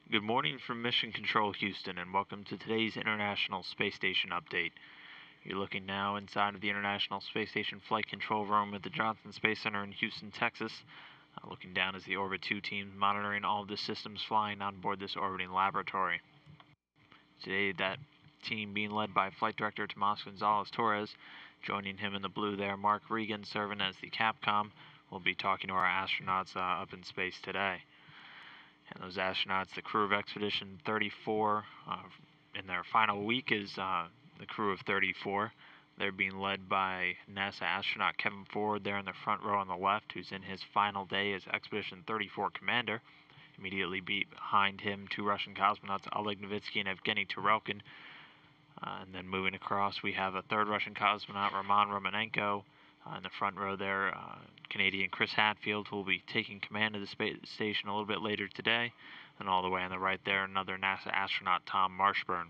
Good morning from Mission Control Houston, and welcome to today's International Space Station update. You're looking now inside of the International Space Station Flight Control Room at the Johnson Space Center in Houston, Texas. Looking down as the Orbit 2 team monitoring all of the systems flying on board this orbiting laboratory. Today, that team being led by Flight Director Tomas Gonzalez-Torres. Joining him in the blue there, Mark Regan, serving as the Capcom. We'll be talking to our astronauts up in space today. And those astronauts, the crew of Expedition 34, in their final week is the crew of 34. They're being led by NASA astronaut Kevin Ford there in the front row on the left, who's in his final day as Expedition 34 commander. Immediately behind him, two Russian cosmonauts, OLEG Novitskiy and Evgeny Tarelkin. And then moving across, we have a third Russian cosmonaut, Romanenko. In the front row there, Canadian Chris Hadfield, who will be taking command of the space station a little bit later today. And all the way on the right there, another NASA astronaut, Tom Marshburn.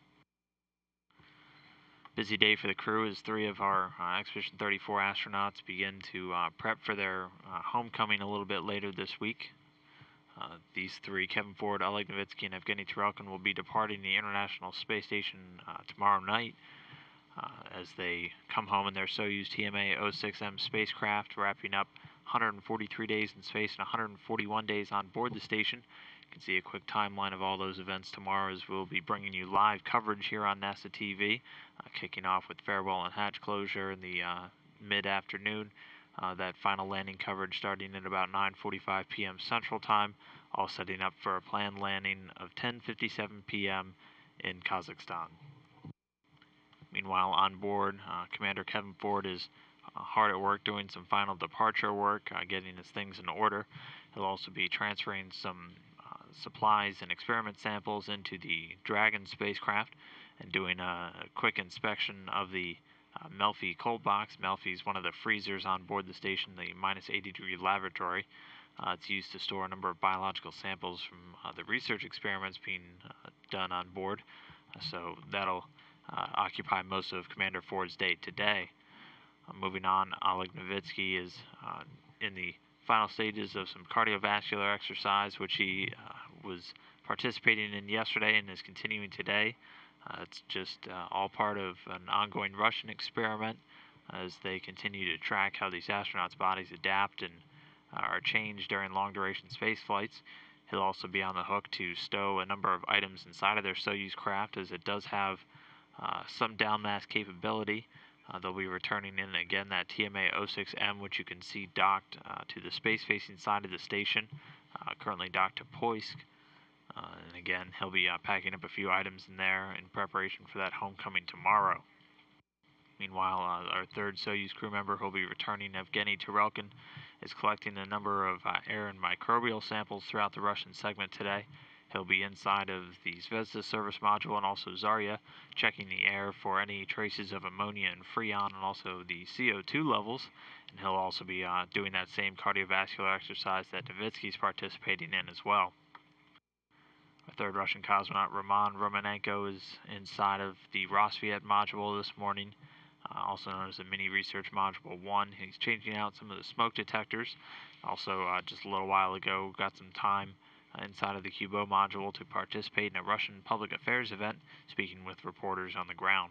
Busy day for the crew as three of our Expedition 34 astronauts begin to prep for their homecoming a little bit later this week. These three, Kevin Ford, Oleg Novitskiy, and Evgeny Tarelkin, will be departing the International Space Station tomorrow night. As they come home in their Soyuz TMA-06M spacecraft, wrapping up 143 days in space and 141 days on board the station. You can see a quick timeline of all those events tomorrow, as we'll be bringing you live coverage here on NASA TV, kicking off with farewell and hatch closure in the mid-afternoon. That final landing coverage starting at about 9:45 p.m. Central Time, all setting up for a planned landing of 10:57 p.m. in Kazakhstan. Meanwhile, on board, Commander Kevin Ford is hard at work doing some final departure work, getting his things in order. He'll also be transferring some supplies and experiment samples into the Dragon spacecraft and doing a quick inspection of the Melfi cold box. Melfi is one of the freezers on board the station, the minus 80-degree laboratory. It's used to store a number of biological samples from the research experiments being done on board. So that'll occupy most of Commander Ford's day today. Moving on, Oleg Novitskiy is in the final stages of some cardiovascular exercise, which he was participating in yesterday and is continuing today. It's just all part of an ongoing Russian experiment as they continue to track how these astronauts' bodies adapt and are changed during long-duration space flights. He'll also be on the hook to stow a number of items inside of their Soyuz craft, as it does have some downmass capability. They'll be returning in again that TMA-06M, which you can see docked to the space-facing side of the station, currently docked to Poisk. And again, he'll be packing up a few items in there in preparation for that homecoming tomorrow. Meanwhile, our third Soyuz crew member who will be returning, Evgeny Tarelkin, is collecting a number of air and microbial samples throughout the Russian segment today. He'll be inside of the Zvezda service module and also Zarya, checking the air for any traces of ammonia and freon and also the CO2 levels. And he'll also be doing that same cardiovascular exercise that Novitskiy's participating in as well. Our third Russian cosmonaut, Romanenko, is inside of the Rosviet module this morning, also known as the Mini Research Module 1. He's changing out some of the smoke detectors. Also, just a little while ago, got some time inside of the Kubo module to participate in a Russian public affairs event, speaking with reporters on the ground.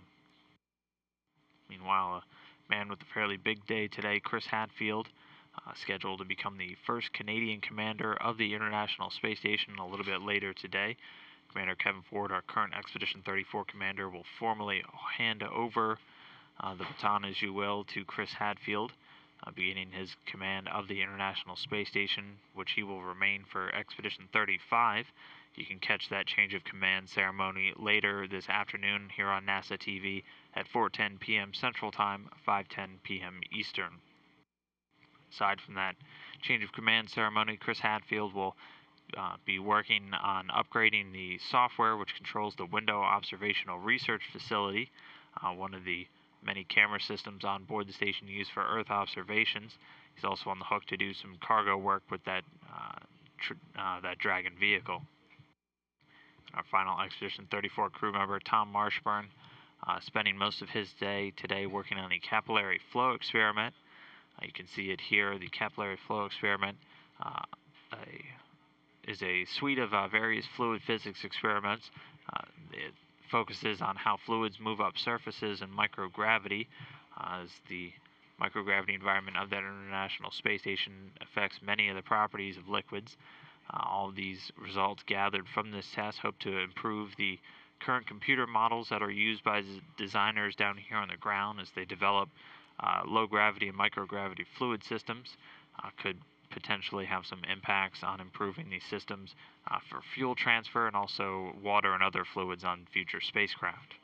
Meanwhile, a man with a fairly big day today, Chris Hadfield, scheduled to become the first Canadian commander of the International Space Station a little bit later today. Commander Kevin Ford, our current Expedition 34 commander, will formally hand over the baton, as you will, to Chris Hadfield, beginning his command of the International Space Station, which he will remain for Expedition 35. You can catch that change of command ceremony later this afternoon here on NASA TV at 4:10 p.m. Central Time, 5:10 p.m. Eastern. Aside from that change of command ceremony, Chris Hadfield will be working on upgrading the software which controls the Window Observational Research Facility, one of the many camera systems on board the station used for Earth observations. He's also on the hook to do some cargo work with that Dragon vehicle. Our final Expedition 34 crew member, Tom Marshburn, spending most of his day today working on the capillary flow experiment. You can see it here, the capillary flow experiment, a is a suite of various fluid physics experiments. It focuses on how fluids move up surfaces and microgravity, as the microgravity environment of that International Space Station affects many of the properties of liquids. All of these results gathered from this test hope to improve the current computer models that are used by designers down here on the ground as they develop low gravity and microgravity fluid systems. Could potentially have some impacts on improving these systems for fuel transfer and also water and other fluids on future spacecraft.